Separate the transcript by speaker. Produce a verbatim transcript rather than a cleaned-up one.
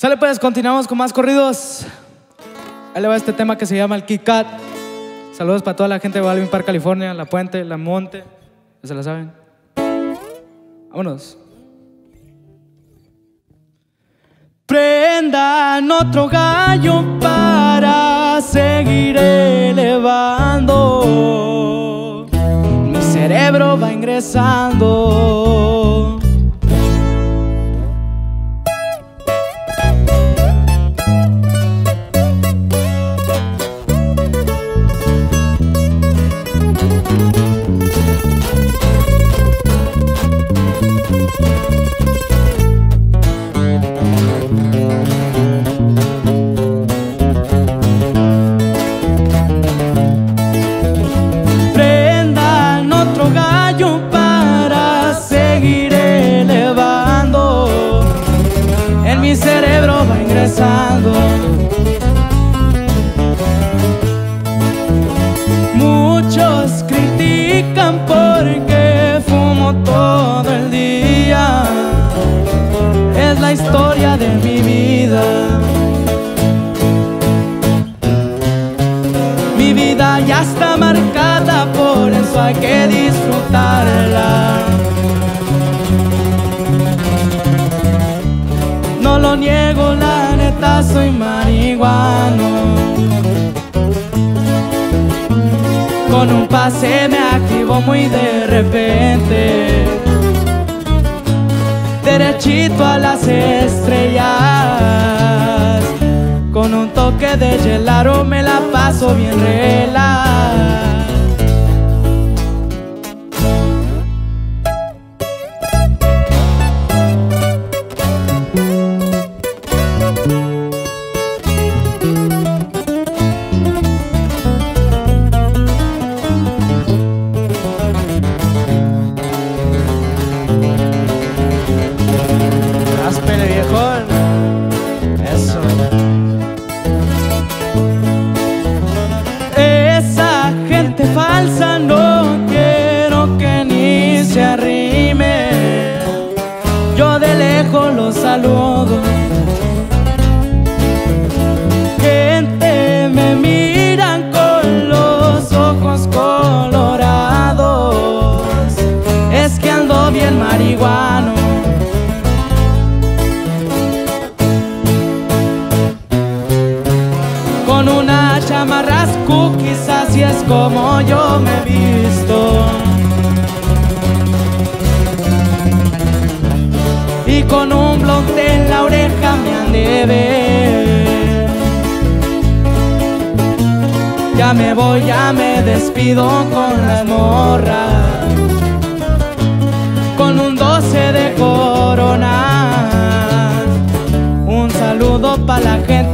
Speaker 1: Sale pues, continuamos con más corridos. Ahí le va este tema que se llama el Kit Kat. Saludos para toda la gente de Baldwin Park, California, La Puente, La Monte. Ya se la saben. Vámonos. Prendan otro gallo para seguir elevando. Mi cerebro va ingresando. Mi cerebro va ingresando. Muchos critican porque fumo todo el día. Es la historia de mi vida. Mi vida ya está marcada, por eso hay que disfrutarla. No lo niego, la neta soy marihuano. Con un pase me activo muy de repente, derechito a las estrellas. Con un toque de gelaro me la paso bien relax. Ráspele, viejón. Eso. Esa gente falsa no quiero que ni se arrime. Yo de lejos los saludo. Gente me miran con los ojos colorados. Es que ando bien marihuano. Con una chamarras cookies, así es como yo me he visto. Y con un blonde en la oreja me han de ver. Ya me voy, ya me despido con las morras. Con un doce de coronas. Un saludo pa' la gente